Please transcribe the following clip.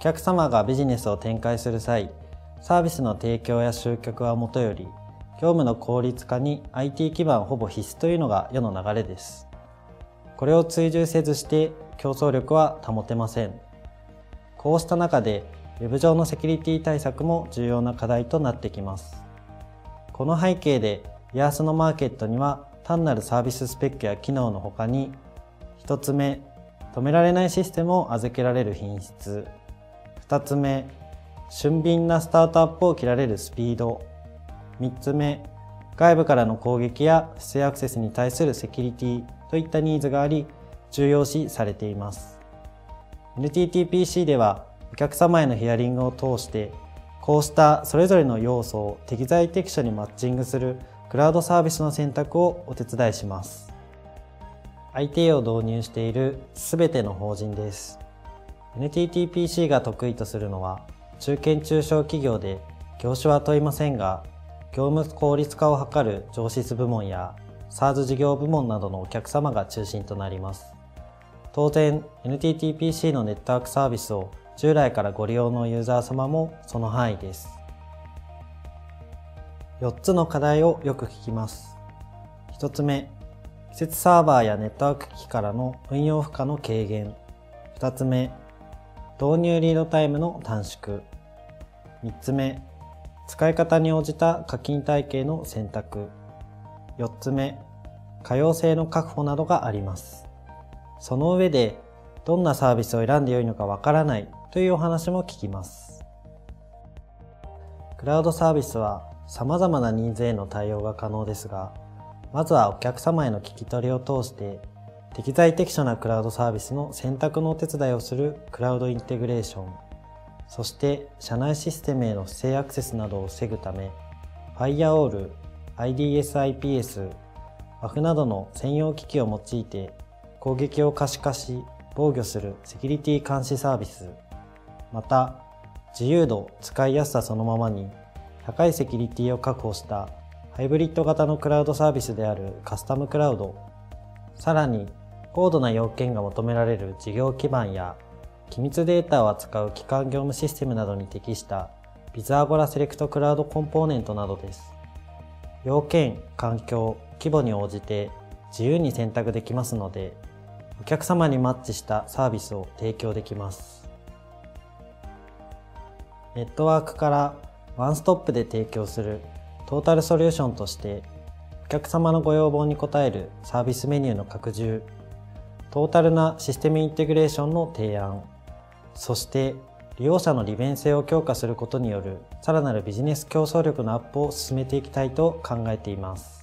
客様がビジネスを展開する際、サービスの提供や集客はもとより、業務の効率化に IT 基盤ほぼ必須というのが世の流れです。これを追従せずして競争力は保てません。こうした中で Web 上のセキュリティ対策も重要な課題となってきます。この背景で IaaS のマーケットには単なるサービススペックや機能の他に、1つ目、止められないシステムを預けられる品質。2つ目、俊敏なスタートアップを切られるスピード。3つ目、外部からの攻撃や不正アクセスに対するセキュリティといったニーズがあり、重要視されています。NTT PC ではお客様へのヒアリングを通して、こうしたそれぞれの要素を適材適所にマッチングするクラウドサービスの選択をお手伝いします。IT を導入しているすべての法人です。NTT PC が得意とするのは、中堅中小企業で業種は問いませんが、業務効率化を図る上質部門や SaaS 事業部門などのお客様が中心となります。当然、NTT PC のネットワークサービスを従来からご利用のユーザー様もその範囲です。4つの課題をよく聞きます。1つ目、季節サーバーやネットワーク機器からの運用負荷の軽減。2つ目、導入リードタイムの短縮。3つ目、使い方に応じた課金体系の選択。4つ目、可用性の確保などがあります。その上で、どんなサービスを選んでよいのかわからないというお話も聞きます。クラウドサービスは様々なニーズへの対応が可能ですが、まずはお客様への聞き取りを通して、適材適所なクラウドサービスの選択のお手伝いをするクラウドインテグレーション、そして社内システムへの不正アクセスなどを防ぐため、Firewall、IDS/IPS、WAF などの専用機器を用いて攻撃を可視化し、防御するセキュリティ監視サービス、また自由度、使いやすさそのままに高いセキュリティを確保したハイブリッド型のクラウドサービスであるカスタムクラウド、さらに高度な要件が求められる事業基盤や機密データを扱う基幹業務システムなどに適したビズアゴラセレクトクラウドコンポーネントなどです。要件、環境、規模に応じて自由に選択できますので、お客様にマッチしたサービスを提供できます。ネットワークからワンストップで提供するトータルソリューションとして、お客様のご要望に応えるサービスメニューの拡充、トータルなシステムインテグレーションの提案、そして利用者の利便性を強化することによるさらなるビジネス競争力のアップを進めていきたいと考えています。